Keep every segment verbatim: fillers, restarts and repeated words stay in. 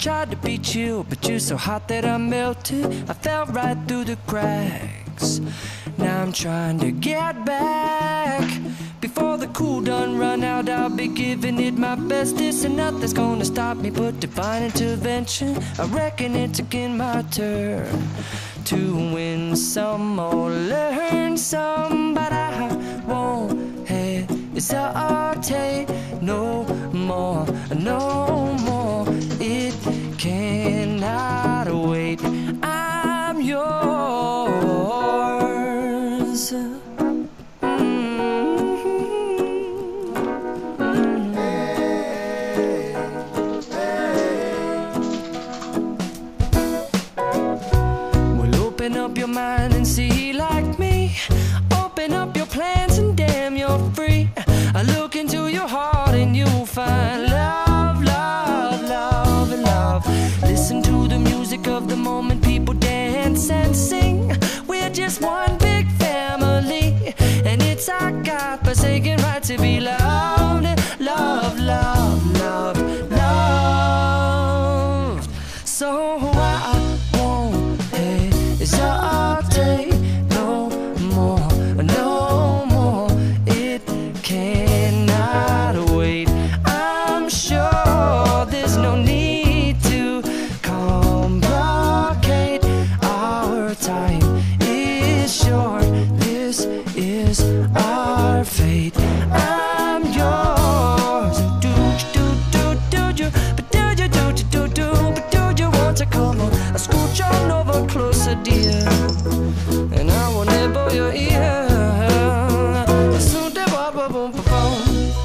tried to be chill, but you're so hot that I melted. I fell right through the cracks. Now I'm trying to get back. Before the cool done run out, I'll be giving it my bestest, and nothing's gonna stop me but divine intervention. I reckon it's again my turn to win some or learn some, but I won't hesitate no more, no more. It cannot wait. I'm yours. Open up your mind and see like me. Open up your plans and damn, you're free. I look into your heart and you'll find love, love, love, and love. Listen to the music of the moment, people dance and sing. We're just one big family, and it's our God-forsaken right to be loved. Love, love, love, love. So I won't hesitate no more, no more. It cannot wait. I'm sure there's no need to complicate. Our time is short. This is our fate. I'm yours. Do do do do do, but do you do do do, but do you want to come on? I scooch on over closer, dear, and I will nibble your ear. Soon to bop, bop, bop, bop, bop.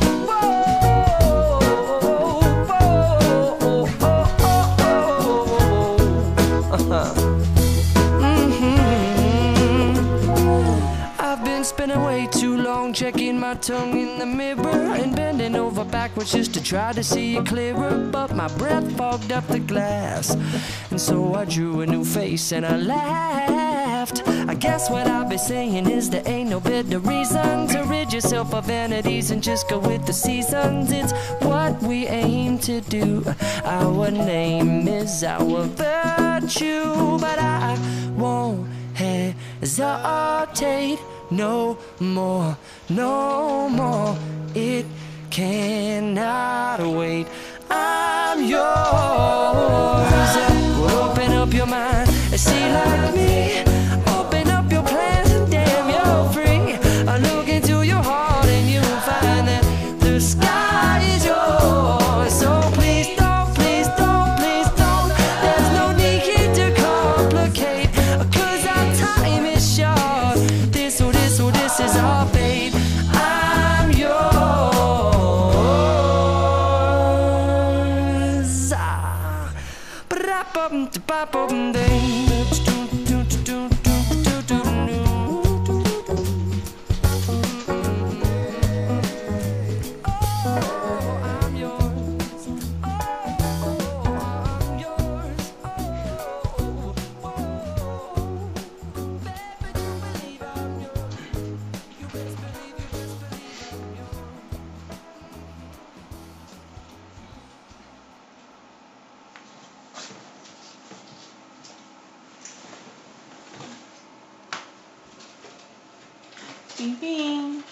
I've been spending way too long checking my tongue in the mirror and bending over backwards just to try to see it clearer, but my breath fogged up the glass, and so I drew a new face and I laughed. I guess what I'll be saying is there ain't no better reason to rid yourself of vanities and just go with the seasons. It's what we aim to do. Our name is our virtue, but I won't hesitate no more, no more. It cannot wait. I'm yours. Well, open up your mind and see like me. Open up your plans and damn, you're free. I look into your heart and you'll find that the sky is yours. So please don't, please don't, please don't. There's no need here to complicate, 'cause our time is short. This or this or this is our fate. I'm yours. Ah. Ba-da-bum-da-ba-bum-ding. Bing bing.